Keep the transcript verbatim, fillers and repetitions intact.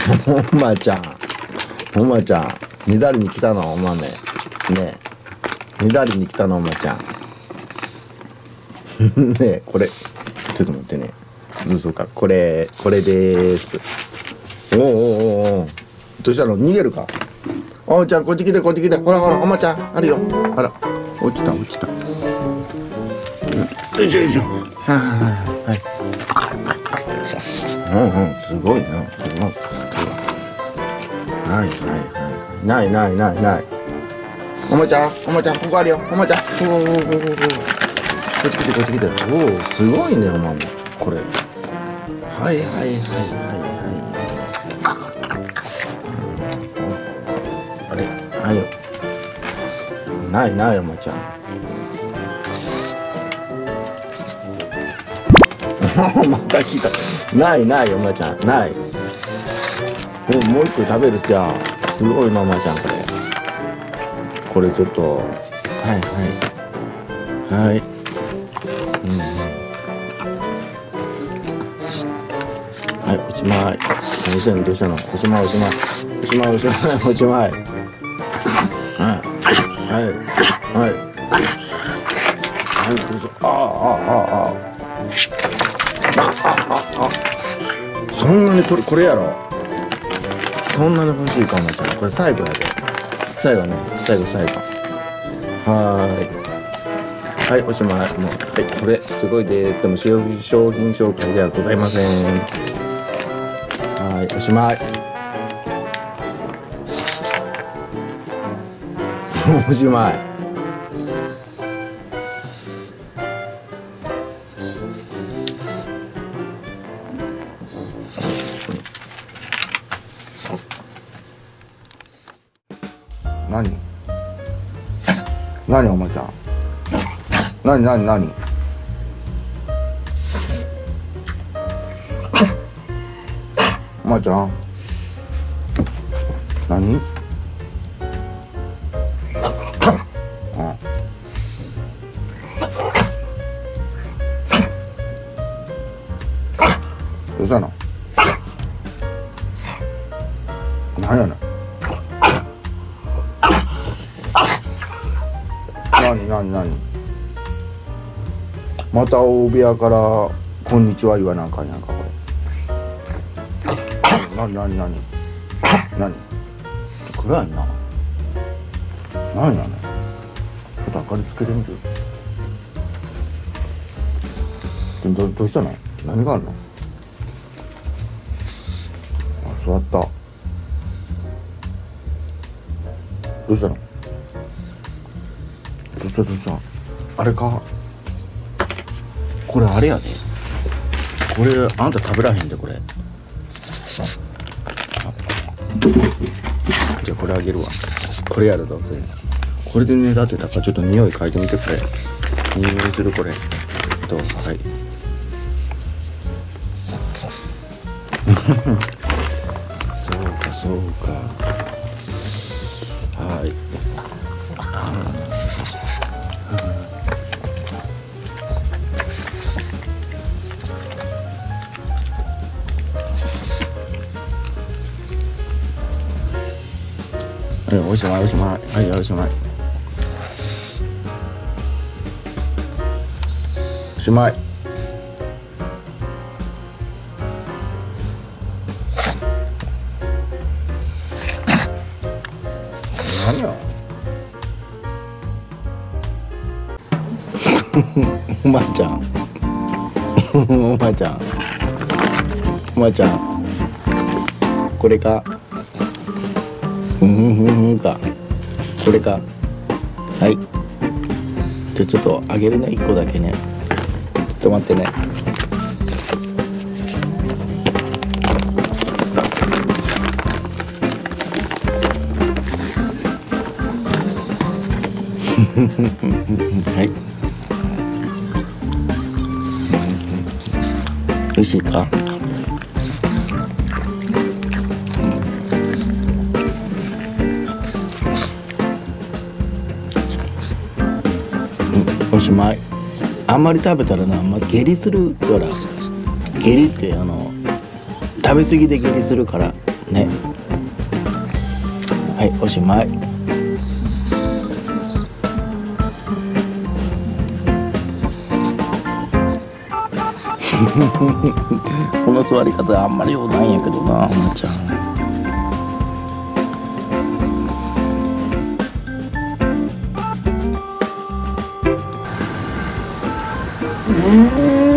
おまちゃん、おまちゃん、ねだりに来たのお豆。ねえ、ねだりに来たのおまちゃん。ねえ、これ、ちょっと待ってね。どうぞか、これ、これでーす。おおおおお。どうしたの？逃げるか？おうちゃん、こっち来て、こっち来て。ほらほら、おまちゃん、あるよ。あら、落ちた、落ちた。うん、よいしょよいしょ。はいはいはい。うんうん、すごいな。すごい。はいはいはい。ないないないない。おまちゃん、おまちゃん、ここあるよ。おまちゃん。おおおおおお。こっち来て、こっち来て。おお、すごいね、おまみ。これ。はいはいはいはいはい。あれ、はいよ。ないない、おまちゃん。また来た。ないないおまちゃん、ない。もうもう一個食べるじゃん。すごいなおまちゃん、これ。これちょっと、はいはいはい。うんうん、はい、おしまい。どうしたのどうしたの？おしまいおしまいおしまいおしまいおしまい。はいはいはいはい、どうぞ。ああああああ。ああああ、そんなにこれこれやろ。そんなに欲しいかおまちゃん。これ最後やで。最後ね、最後最後。はーいはい、おしまい。もう、はい、これすごいです。でも商品紹介ではございません。はい、おしまい。おしまい。何？何おまちゃん？何何何？おまちゃん？何？あ、どうしたの？何やねん。何何何？また大部屋からこんにちは言わなあかんやんかこれ。何何何何？暗いな。何やねん。ちょっと明かりつけてみる。どどうしたの？何があるの？あ、座った。どうしたの？どうしたどうした？あれか。これあれやで。これあんた食べらへんでこれ。じゃあこれあげるわ。これやるどうせ。これでねだってだからちょっと匂い嗅いでみてこれ。匂いするこれ。どう？はい。そうかそうか。はい。はい、おしまいおしまい。はい、おしまい。おしまい。何よ。おまちゃん。おまちゃん。おまちゃん。これか。ふんふんふんふんか。これか。はい。じゃちょっとあげるね、一個だけね。ちょっと待ってね。はい。美味しいか。おしまい。あんまり食べたらな、まあ、下痢するから。下痢ってあの食べ過ぎで下痢するからね。はい、おしまい。この座り方あんまりようないんやけどな、おもちゃん。うん。